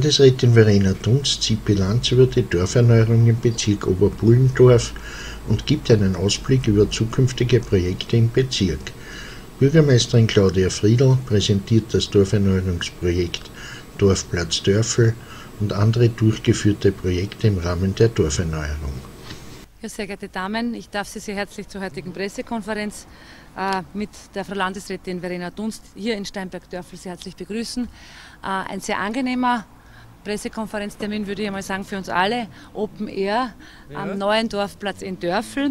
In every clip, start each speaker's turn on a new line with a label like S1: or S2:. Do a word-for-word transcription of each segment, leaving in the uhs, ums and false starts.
S1: Landesrätin Verena Dunst zieht Bilanz über die Dorferneuerung im Bezirk Oberbullendorf und gibt einen Ausblick über zukünftige Projekte im Bezirk. Bürgermeisterin Claudia Friedl präsentiert das Dorferneuerungsprojekt Dorfplatz Dörfl und andere durchgeführte Projekte im Rahmen der Dorferneuerung.
S2: Ja, sehr geehrte Damen, ich darf Sie sehr herzlich zur heutigen Pressekonferenz äh, mit der Frau Landesrätin Verena Dunst hier in Steinberg-Dörfl sehr herzlich begrüßen. Äh, ein sehr angenehmer Pressekonferenztermin, würde ich einmal sagen, für uns alle. Open Air ja. Am neuen Dorfplatz in Dörfl.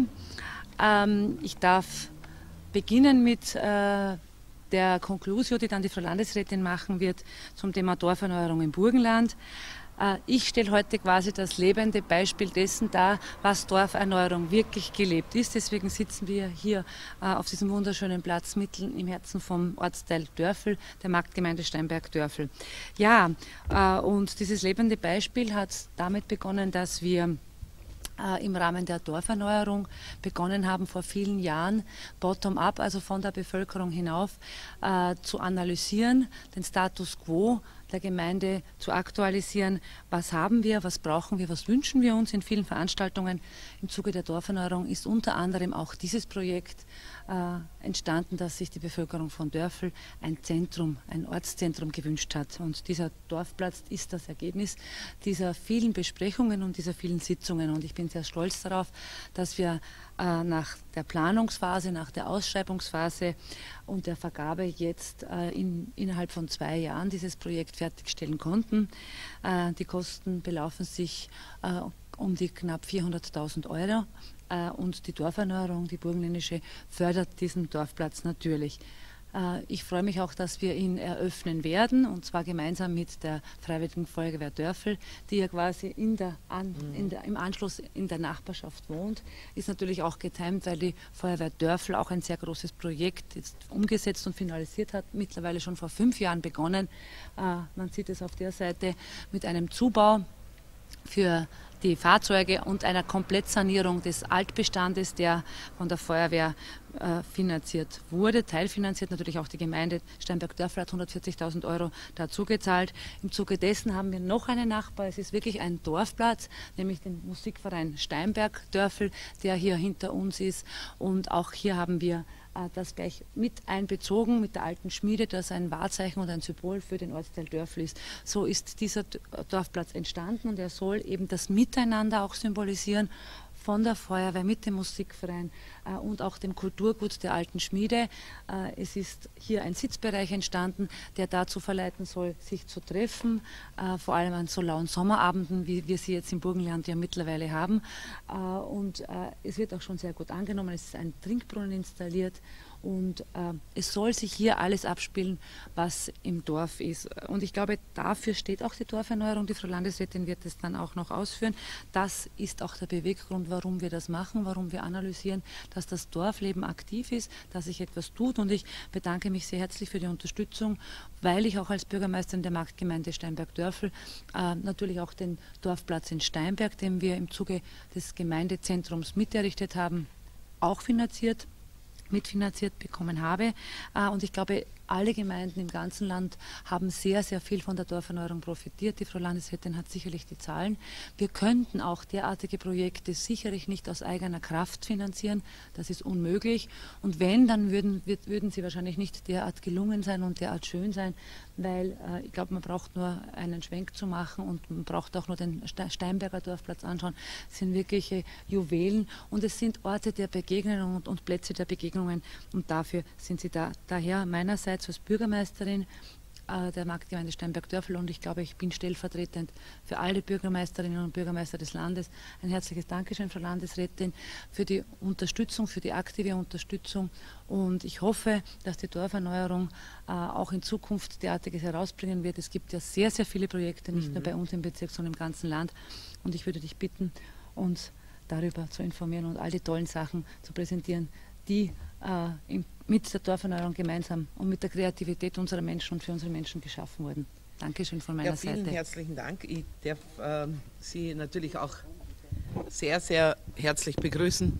S2: Ähm, ich darf beginnen mit äh, der Konklusio, die dann die Frau Landesrätin machen wird zum Thema Dorferneuerung im Burgenland. Ich stelle heute quasi das lebende Beispiel dessen dar, was Dorferneuerung wirklich gelebt ist. Deswegen sitzen wir hier auf diesem wunderschönen Platz mitten im Herzen vom Ortsteil Dörfl, der Marktgemeinde Steinberg-Dörfl. Ja, und dieses lebende Beispiel hat damit begonnen, dass wir im Rahmen der Dorferneuerung begonnen haben, vor vielen Jahren bottom-up, also von der Bevölkerung hinauf, äh, zu analysieren, den Status quo der Gemeinde zu aktualisieren. Was haben wir, was brauchen wir, was wünschen wir uns in vielen Veranstaltungen. Im Zuge der Dorferneuerung ist unter anderem auch dieses Projekt äh, entstanden, dass sich die Bevölkerung von Dörfl ein Zentrum, ein Ortszentrum gewünscht hat. Und dieser Dorfplatz ist das Ergebnis dieser vielen Besprechungen und dieser vielen Sitzungen. Und ich bin sehr stolz darauf, dass wir äh, nach der Planungsphase, nach der Ausschreibungsphase und der Vergabe jetzt äh, in, innerhalb von zwei Jahren dieses Projekt fertigstellen konnten. Äh, die Kosten belaufen sich äh, um die knapp vierhunderttausend Euro äh, und die Dorferneuerung, die burgenländische, fördert diesen Dorfplatz natürlich. Äh, ich freue mich auch, dass wir ihn eröffnen werden, und zwar gemeinsam mit der Freiwilligen Feuerwehr Dörfl, die ja quasi in der, an, in der, im Anschluss in der Nachbarschaft wohnt. Ist natürlich auch getimt, weil die Feuerwehr Dörfl auch ein sehr großes Projekt jetzt umgesetzt und finalisiert hat, mittlerweile schon vor fünf Jahren begonnen. Äh, man sieht es auf der Seite mit einem Zubau für die Fahrzeuge und einer Komplettsanierung des Altbestandes, der von der Feuerwehr äh, finanziert wurde, teilfinanziert. Natürlich auch die Gemeinde Steinberg-Dörfl hat hundertvierzigtausend Euro dazu gezahlt. Im Zuge dessen haben wir noch einen Nachbar. Es ist wirklich ein Dorfplatz, nämlich den Musikverein Steinberg-Dörfl, der hier hinter uns ist. Und auch hier haben wir das gleich mit einbezogen mit der alten Schmiede, das ein Wahrzeichen und ein Symbol für den Ortsteil Dörfl ist. So ist dieser Dorfplatz entstanden, und er soll eben das Miteinander auch symbolisieren von der Feuerwehr mit dem Musikverein äh, und auch dem Kulturgut der alten Schmiede. Äh, es ist hier ein Sitzbereich entstanden, der dazu verleiten soll, sich zu treffen, äh, vor allem an so lauen Sommerabenden, wie wir sie jetzt im Burgenland ja mittlerweile haben. Äh, und äh, es wird auch schon sehr gut angenommen. Es ist ein Trinkbrunnen installiert. Und äh, es soll sich hier alles abspielen, was im Dorf ist. Und ich glaube, dafür steht auch die Dorferneuerung. Die Frau Landesrätin wird es dann auch noch ausführen. Das ist auch der Beweggrund, warum wir das machen, warum wir analysieren, dass das Dorfleben aktiv ist, dass sich etwas tut. Und ich bedanke mich sehr herzlich für die Unterstützung, weil ich auch als Bürgermeisterin der Marktgemeinde Steinberg-Dörfl äh, natürlich auch den Dorfplatz in Steinberg, den wir im Zuge des Gemeindezentrums miterrichtet haben, auch finanziert. mitfinanziert bekommen habe. Und ich glaube, alle Gemeinden im ganzen Land haben sehr, sehr viel von der Dorferneuerung profitiert. Die Frau Landesrätin hat sicherlich die Zahlen. Wir könnten auch derartige Projekte sicherlich nicht aus eigener Kraft finanzieren. Das ist unmöglich. Und wenn, dann würden, würden sie wahrscheinlich nicht derart gelungen sein und derart schön sein, weil äh, ich glaube, man braucht nur einen Schwenk zu machen und man braucht auch nur den Steinberger Dorfplatz anschauen. Es sind wirkliche Juwelen und es sind Orte der Begegnungen und, und Plätze der Begegnungen, und dafür sind sie da. Daher meinerseits als Bürgermeisterin äh, der Marktgemeinde Steinberg-Dörfl, und ich glaube, ich bin stellvertretend für alle Bürgermeisterinnen und Bürgermeister des Landes, ein herzliches Dankeschön, Frau Landesrätin, für die Unterstützung, für die aktive Unterstützung, und ich hoffe, dass die Dorferneuerung äh, auch in Zukunft derartiges herausbringen wird. Es gibt ja sehr, sehr viele Projekte, nicht mhm. nur bei uns im Bezirk, sondern im ganzen Land, und ich würde dich bitten, uns darüber zu informieren und all die tollen Sachen zu präsentieren, die äh, im, mit der Dorferneuerung gemeinsam und mit der Kreativität unserer Menschen und für unsere Menschen geschaffen wurden. Dankeschön von meiner
S3: ja, vielen
S2: Seite.
S3: Vielen herzlichen Dank. Ich darf äh, Sie natürlich auch sehr, sehr herzlich begrüßen.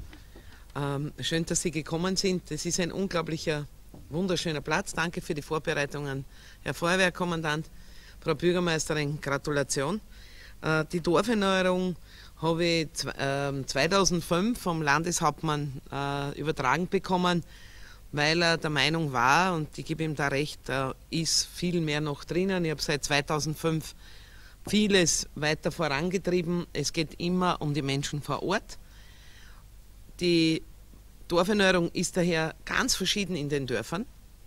S3: Ähm, schön, dass Sie gekommen sind. Das ist ein unglaublicher, wunderschöner Platz. Danke für die Vorbereitungen, Herr Feuerwehrkommandant. Frau Bürgermeisterin, Gratulation. Äh, die Dorferneuerung habe ich zweitausendfünf vom Landeshauptmann äh, übertragen bekommen, weil er der Meinung war, und ich gebe ihm da recht, da ist viel mehr noch drinnen. Ich habe seit zweitausendfünf vieles weiter vorangetrieben. Es geht immer um die Menschen vor Ort. Die Dorferneuerung ist daher ganz verschieden in den Dörfern.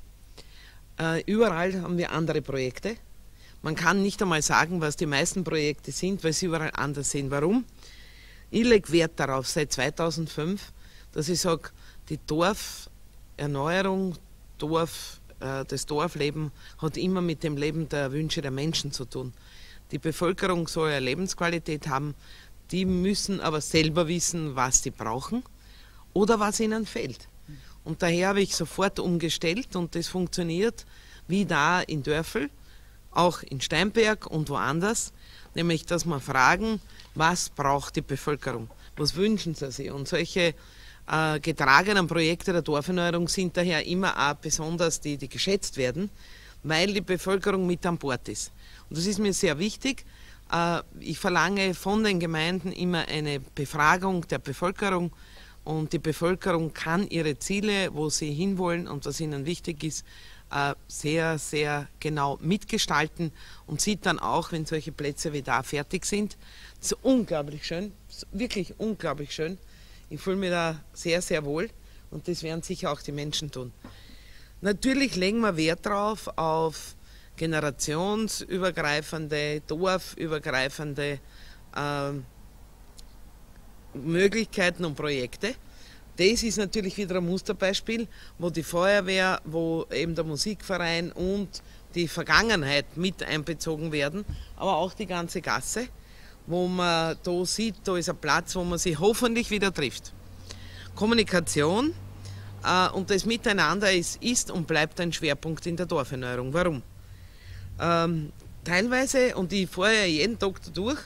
S3: Äh, überall haben wir andere Projekte. Man kann nicht einmal sagen, was die meisten Projekte sind, weil sie überall anders sind. Warum? Ich lege Wert darauf seit zweitausendfünf, dass ich sage, die Dorferneuerung, Dorf, äh, das Dorfleben hat immer mit dem Leben der Wünsche der Menschen zu tun. Die Bevölkerung soll eine Lebensqualität haben, die müssen aber selber wissen, was sie brauchen oder was ihnen fehlt. Und daher habe ich sofort umgestellt und das funktioniert wie da in Dörfel, auch in Steinberg und woanders, nämlich dass wir fragen, was braucht die Bevölkerung, was wünschen sie sich. Und solche äh, getragenen Projekte der Dorferneuerung sind daher immer auch besonders, die, die geschätzt werden, weil die Bevölkerung mit an Bord ist. Und das ist mir sehr wichtig. Äh, ich verlange von den Gemeinden immer eine Befragung der Bevölkerung und die Bevölkerung kann ihre Ziele, wo sie hinwollen und was ihnen wichtig ist, sehr, sehr genau mitgestalten und sieht dann auch, wenn solche Plätze wie da fertig sind. Das ist unglaublich schön, wirklich unglaublich schön. Ich fühle mich da sehr, sehr wohl und das werden sicher auch die Menschen tun. Natürlich legen wir Wert drauf auf generationsübergreifende, dorfübergreifende äh, Möglichkeiten und Projekte. Das ist natürlich wieder ein Musterbeispiel, wo die Feuerwehr, wo eben der Musikverein und die Vergangenheit mit einbezogen werden, aber auch die ganze Gasse, wo man da sieht, da ist ein Platz, wo man sich hoffentlich wieder trifft. Kommunikation äh, und das Miteinander ist, ist und bleibt ein Schwerpunkt in der Dorferneuerung. Warum? Ähm, teilweise, und ich fahre ja jeden Tag da durch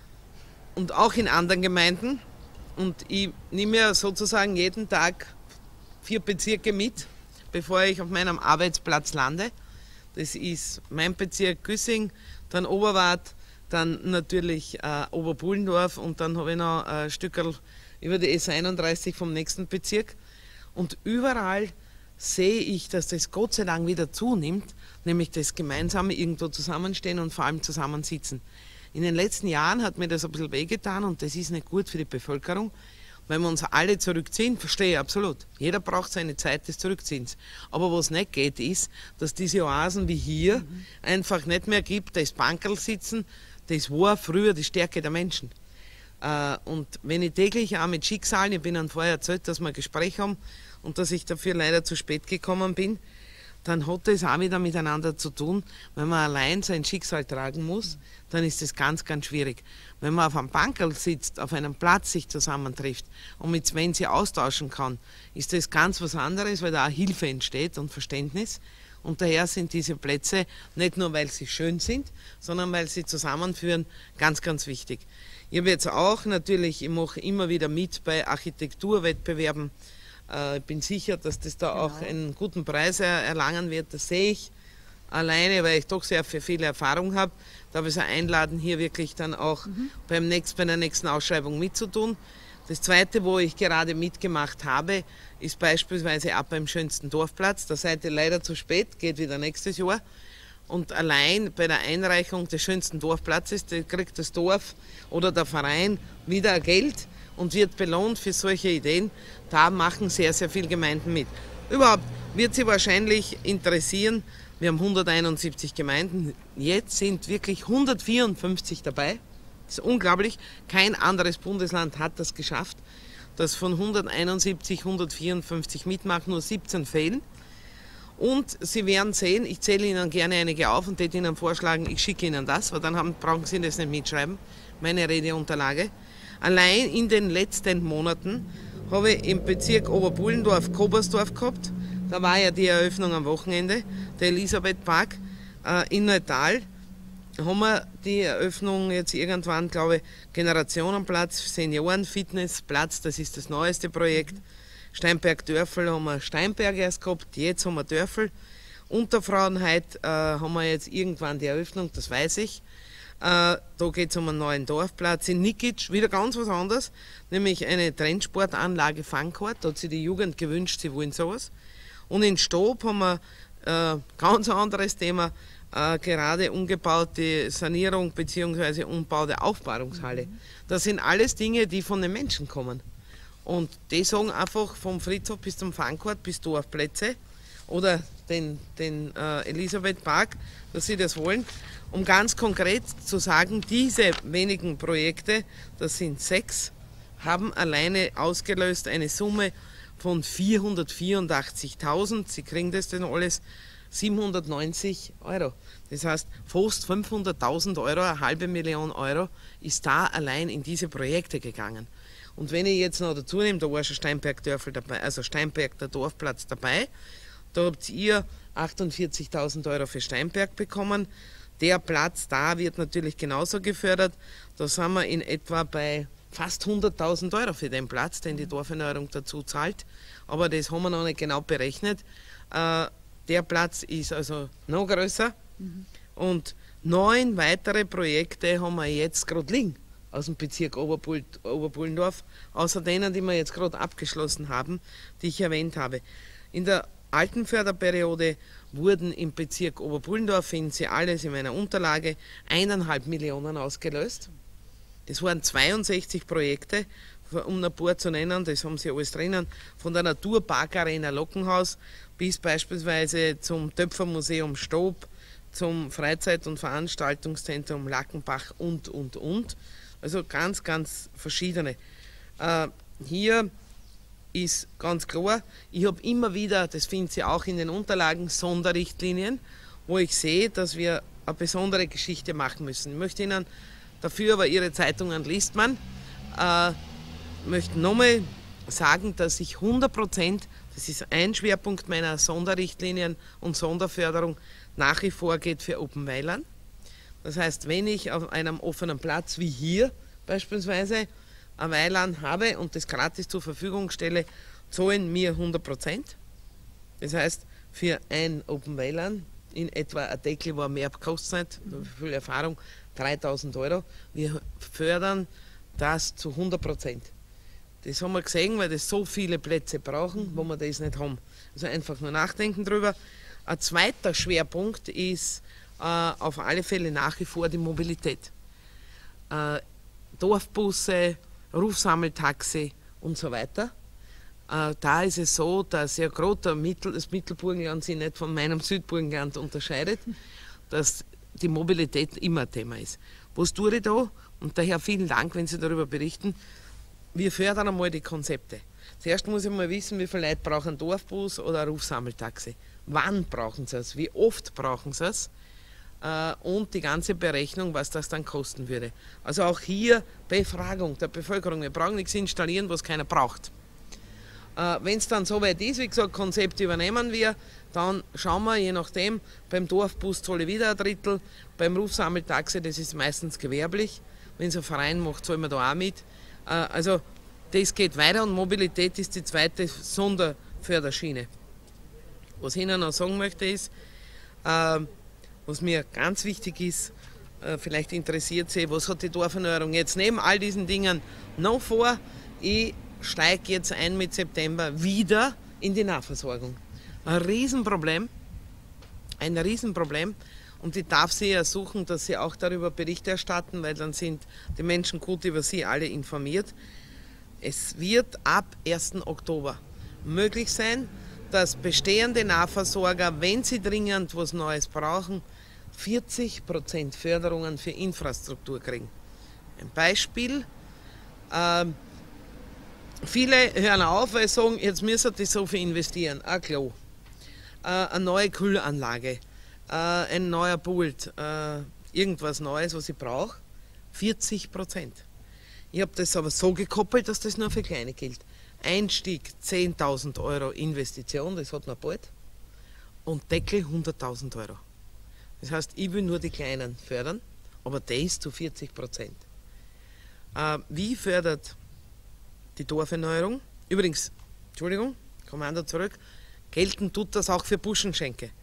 S3: und auch in anderen Gemeinden, und ich nehme ja sozusagen jeden Tag vier Bezirke mit, bevor ich auf meinem Arbeitsplatz lande. Das ist mein Bezirk Güssing, dann Oberwart, dann natürlich äh, Oberbullendorf und dann habe ich noch ein Stückerl über die S einunddreißig vom nächsten Bezirk. Und überall sehe ich, dass das Gott sei Dank wieder zunimmt, nämlich das gemeinsame irgendwo zusammenstehen und vor allem zusammensitzen. In den letzten Jahren hat mir das ein bisschen wehgetan und das ist nicht gut für die Bevölkerung, weil wir uns alle zurückziehen, verstehe ich absolut. Jeder braucht seine Zeit des Zurückziehens. Aber was nicht geht, ist, dass diese Oasen wie hier mhm. einfach nicht mehr gibt, das Bankerl sitzen, das war früher die Stärke der Menschen. Und wenn ich täglich auch mit Schicksalen, ich bin Ihnen vorher erzählt, dass wir ein Gespräch haben und dass ich dafür leider zu spät gekommen bin, dann hat das auch wieder miteinander zu tun. Wenn man allein sein Schicksal tragen muss, dann ist das ganz, ganz schwierig. Wenn man auf einem Bankerl sitzt, auf einem Platz sich zusammentrifft und mit Sven sie austauschen kann, ist das ganz was anderes, weil da auch Hilfe entsteht und Verständnis. Und daher sind diese Plätze nicht nur, weil sie schön sind, sondern weil sie zusammenführen, ganz, ganz wichtig. Ich habe jetzt auch natürlich, ich mache immer wieder mit bei Architekturwettbewerben. Ich bin sicher, dass das da genau. auch einen guten Preis erlangen wird. Das sehe ich alleine, weil ich doch sehr viel Erfahrung habe. Darf ich Sie einladen, hier wirklich dann auch mhm. beim nächsten, bei der nächsten Ausschreibung mitzutun. Das Zweite, wo ich gerade mitgemacht habe, ist beispielsweise auch beim schönsten Dorfplatz. Da seid ihr leider zu spät, geht wieder nächstes Jahr. Und allein bei der Einreichung des schönsten Dorfplatzes kriegt das Dorf oder der Verein wieder Geld und wird belohnt für solche Ideen. Da machen sehr, sehr viele Gemeinden mit. Überhaupt wird Sie wahrscheinlich interessieren, wir haben hunderteinundsiebzig Gemeinden, jetzt sind wirklich hundertvierundfünfzig dabei. Das ist unglaublich, kein anderes Bundesland hat das geschafft, dass von hunderteinundsiebzig hundertvierundfünfzig mitmachen, nur siebzehn fehlen. Und Sie werden sehen, ich zähle Ihnen gerne einige auf und würde Ihnen vorschlagen, ich schicke Ihnen das, weil dann haben, brauchen Sie das nicht mitschreiben, meine Redeunterlage. Allein in den letzten Monaten habe ich im Bezirk Oberbullendorf Kobersdorf gehabt. Da war ja die Eröffnung am Wochenende, der Elisabethpark. Äh, in Neutal haben wir die Eröffnung jetzt irgendwann, glaube ich, Generationenplatz, Seniorenfitnessplatz, das ist das neueste Projekt. Steinberg-Dörfel haben wir Steinberg erst gehabt, jetzt haben wir Dörfel. Unterfrauenheit äh, haben wir jetzt irgendwann die Eröffnung, das weiß ich. Äh, da geht es um einen neuen Dorfplatz. In Nikic wieder ganz was anderes, nämlich eine Trendsportanlage Funcourt. Da hat sich die Jugend gewünscht, sie wollen sowas. Und in Stob haben wir äh, ganz anderes Thema, äh, gerade umgebaute Sanierung bzw. Umbau der Aufbahrungshalle. Mhm. Das sind alles Dinge, die von den Menschen kommen. Und die sagen einfach vom Friedhof bis zum Funcourt bis Dorfplätze oder den, den äh, Elisabeth Park, dass sie das wollen. Um ganz konkret zu sagen, diese wenigen Projekte, das sind sechs, haben alleine ausgelöst eine Summe von vierhundertvierundachtzigtausend, Sie kriegen das denn alles, siebenhundertneunzig Euro. Das heißt, fast fünfhunderttausend Euro, eine halbe Million Euro, ist da allein in diese Projekte gegangen. Und wenn ich jetzt noch dazu nehme, da war schon Steinberg-Dörfel dabei, also Steinberg, der Dorfplatz dabei, da habt ihr achtundvierzigtausend Euro für Steinberg bekommen. Der Platz da wird natürlich genauso gefördert. Da sind wir in etwa bei fast hunderttausend Euro für den Platz, den die Dorferneuerung dazu zahlt. Aber das haben wir noch nicht genau berechnet. Äh, der Platz ist also noch größer. Mhm. Und neun weitere Projekte haben wir jetzt gerade liegen aus dem Bezirk Oberbull, Oberbullendorf, außer denen, die wir jetzt gerade abgeschlossen haben, die ich erwähnt habe. In der alten Förderperiode wurden im Bezirk Oberbullendorf, finden Sie alles in meiner Unterlage, eineinhalb Millionen ausgelöst. Das waren zweiundsechzig Projekte, um ein paar zu nennen, das haben Sie alles drinnen, von der Naturparkarena Lockenhaus bis beispielsweise zum Töpfermuseum Stob, zum Freizeit- und Veranstaltungszentrum Lackenbach und, und, und. Also ganz, ganz verschiedene. Äh, hier ist ganz klar, ich habe immer wieder, das finden Sie auch in den Unterlagen, Sonderrichtlinien, wo ich sehe, dass wir eine besondere Geschichte machen müssen. Ich möchte Ihnen dafür, aber Ihre Zeitungen liest man, äh, möchte nochmal sagen, dass ich hundert Prozent, das ist ein Schwerpunkt meiner Sonderrichtlinien und Sonderförderung, nach wie vor geht für Openweiler. Das heißt, wenn ich auf einem offenen Platz wie hier beispielsweise ein Weiland habe und das gratis zur Verfügung stelle, zahlen mir hundert Prozent. Das heißt, für ein Open Weiland in etwa ein Deckel, wo mehr kostet, mhm. viel Erfahrung, dreitausend Euro. Wir fördern das zu hundert Prozent. Das haben wir gesehen, weil das so viele Plätze brauchen, wo wir das nicht haben. Also einfach nur nachdenken drüber. Ein zweiter Schwerpunkt ist äh, auf alle Fälle nach wie vor die Mobilität. Äh, Dorfbusse, Rufsammeltaxi und so weiter. Äh, da ist es so, dass ja gerade Mittel, das Mittelburgenland sich nicht von meinem Südburgenland unterscheidet, dass die Mobilität immer ein Thema ist. Was tue ich da? Und daher vielen Dank, wenn Sie darüber berichten. Wir fördern einmal die Konzepte. Zuerst muss ich mal wissen, wie viele Leute brauchen einen Dorfbus oder ein Rufsammeltaxi. Wann brauchen sie es? Wie oft brauchen sie es? Und die ganze Berechnung, was das dann kosten würde. Also auch hier Befragung der Bevölkerung. Wir brauchen nichts installieren, was keiner braucht. Wenn es dann soweit ist, wie gesagt, Konzept übernehmen wir, dann schauen wir, je nachdem, beim Dorfbus zahle ich wieder ein Drittel, beim Rufsammeltaxi, das ist meistens gewerblich. Wenn es ein Verein macht, zahlen wir da auch mit. Also das geht weiter und Mobilität ist die zweite Sonderförderschiene. Was ich Ihnen noch sagen möchte ist, was mir ganz wichtig ist, vielleicht interessiert Sie, was hat die Dorferneuerung jetzt neben all diesen Dingen noch vor? Ich steige jetzt ein mit September wieder in die Nahversorgung. Ein Riesenproblem, ein Riesenproblem. Und ich darf Sie ersuchen, dass Sie auch darüber Bericht erstatten, weil dann sind die Menschen gut über Sie alle informiert. Es wird ab ersten Oktober möglich sein, dass bestehende Nahversorger, wenn sie dringend was Neues brauchen, vierzig Prozent Förderungen für Infrastruktur kriegen. Ein Beispiel, äh, viele hören auf, weil sie sagen, jetzt müssen die so viel investieren. Ein Klo, äh, eine neue Kühlanlage, äh, ein neuer Pult, äh, irgendwas Neues, was ich brauche, vierzig Prozent. Ich habe das aber so gekoppelt, dass das nur für Kleine gilt. Einstieg zehntausend Euro Investition, das hat man bald, und Deckel hunderttausend Euro. Das heißt, ich will nur die Kleinen fördern, aber das zu vierzig Prozent. Äh, wie fördert die Dorferneuerung? Übrigens, Entschuldigung, Kommando zurück, gelten tut das auch für Buschenschenke.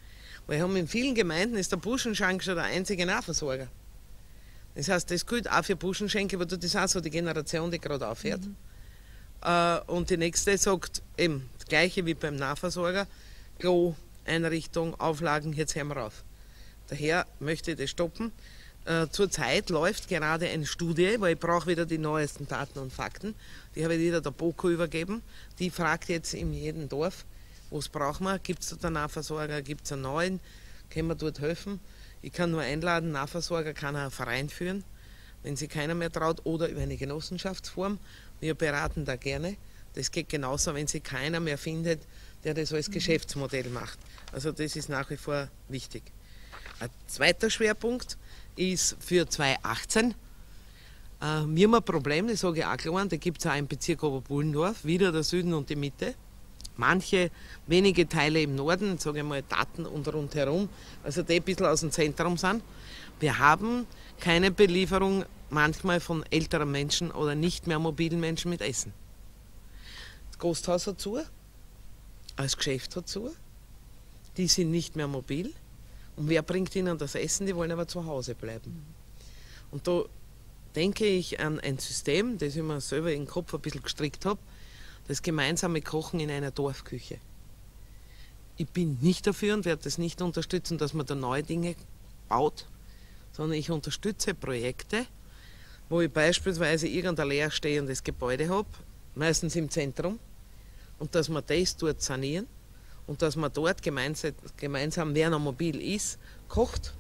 S3: Weil wir haben in vielen Gemeinden ist der Buschenschank schon der einzige Nahversorger. Das heißt, das gilt auch für Buschenschenke, aber das ist auch so die Generation, die gerade aufhört. Mhm. Äh, und die nächste sagt eben das Gleiche wie beim Nahversorger: Klo, Einrichtung, Auflagen, jetzt hören wir auf. Daher möchte ich das stoppen. Äh, zurzeit läuft gerade eine Studie, weil ich brauche wieder die neuesten Daten und Fakten. Die habe ich wieder der BOKU übergeben. Die fragt jetzt in jedem Dorf, was brauchen wir, gibt es dort einen Nahversorger, gibt es einen neuen, können wir dort helfen. Ich kann nur einladen, Nahversorger kann einen Verein führen, wenn sich keiner mehr traut, oder über eine Genossenschaftsform. Wir beraten da gerne. Das geht genauso, wenn sich keiner mehr findet, der das als Geschäftsmodell macht. Also das ist nach wie vor wichtig. Ein zweiter Schwerpunkt ist für zweitausendachtzehn. Äh, wir haben ein Problem, das sage ich auch klar, da gibt es auch im Bezirk Oberbullendorf, wieder der Süden und die Mitte. Manche wenige Teile im Norden, sage ich mal Daten und rundherum, also die ein bisschen aus dem Zentrum sind. Wir haben keine Belieferung manchmal von älteren Menschen oder nicht mehr mobilen Menschen mit Essen. Das Gasthaus hat zu, das Geschäft hat zu, die sind nicht mehr mobil. Und wer bringt ihnen das Essen? Die wollen aber zu Hause bleiben. Und da denke ich an ein System, das ich mir selber in den Kopf ein bisschen gestrickt habe, das gemeinsame Kochen in einer Dorfküche. Ich bin nicht dafür und werde das nicht unterstützen, dass man da neue Dinge baut, sondern ich unterstütze Projekte, wo ich beispielsweise irgendein leerstehendes Gebäude habe, meistens im Zentrum, und dass wir das dort sanieren. Und dass man dort gemeinsam, gemeinsam, wer noch mobil ist, kocht.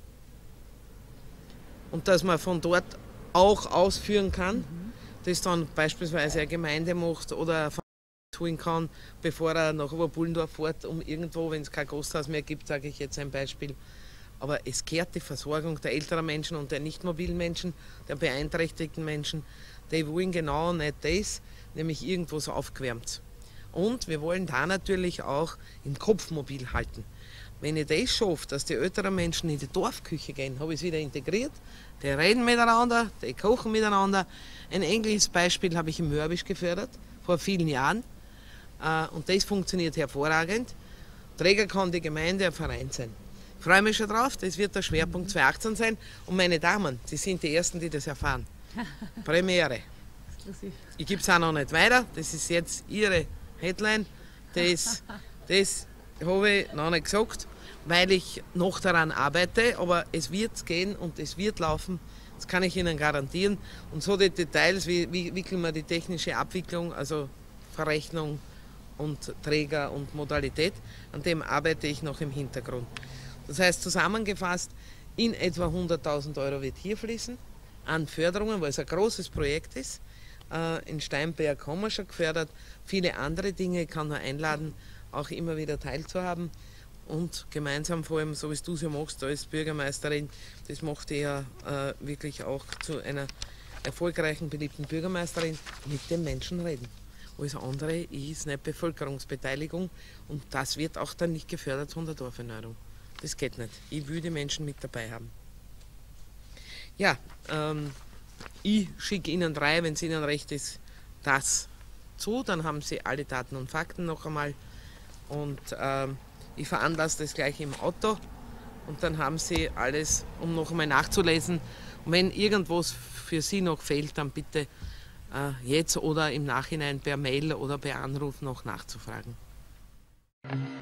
S3: Und dass man von dort auch ausführen kann, mhm. das dann beispielsweise eine Gemeinde macht oder tun kann, bevor er nach Oberbullendorf fährt, um irgendwo, wenn es kein Gasthaus mehr gibt, sage ich jetzt ein Beispiel. Aber es kehrt die Versorgung der älteren Menschen und der nicht mobilen Menschen, der beeinträchtigten Menschen, die wollen genau nicht das, nämlich irgendwas aufgewärmt. Und wir wollen da natürlich auch im Kopf mobil halten. Wenn ich das schaffe, dass die älteren Menschen in die Dorfküche gehen, habe ich es wieder integriert. Die reden miteinander, die kochen miteinander. Ein englisches Beispiel habe ich im Mörbisch gefördert, vor vielen Jahren. Und das funktioniert hervorragend. Träger kann die Gemeinde, ein Verein sein. Ich freue mich schon drauf, das wird der Schwerpunkt zweitausendachtzehn sein. Und meine Damen, Sie sind die Ersten, die das erfahren. Premiere. Ich gebe es auch noch nicht weiter, das ist jetzt Ihre Headline, das, das habe ich noch nicht gesagt, weil ich noch daran arbeite, aber es wird gehen und es wird laufen, das kann ich Ihnen garantieren. Und so die Details, wie, wie wickeln wir die technische Abwicklung, also Verrechnung und Träger und Modalität, an dem arbeite ich noch im Hintergrund. Das heißt, zusammengefasst, in etwa hunderttausend Euro wird hier fließen an Förderungen, weil es ein großes Projekt ist. In Steinberg haben wir schon gefördert, viele andere Dinge. Ich kann nur einladen, auch immer wieder teilzuhaben und gemeinsam, vor allem so wie du es ja machst als Bürgermeisterin, das macht dich ja äh, wirklich auch zu einer erfolgreichen, beliebten Bürgermeisterin, mit den Menschen reden. Alles andere ist nicht Bevölkerungsbeteiligung und das wird auch dann nicht gefördert von der Dorferneuerung. Das geht nicht. Ich will die Menschen mit dabei haben. Ja, ähm, ich schicke Ihnen drei, wenn es Ihnen recht ist, das zu. Dann haben Sie alle Daten und Fakten noch einmal. Und ähm, ich veranlasse das gleich im Auto. Und dann haben Sie alles, um noch einmal nachzulesen. Und wenn irgendwas für Sie noch fehlt, dann bitte äh, jetzt oder im Nachhinein per Mail oder per Anruf noch nachzufragen.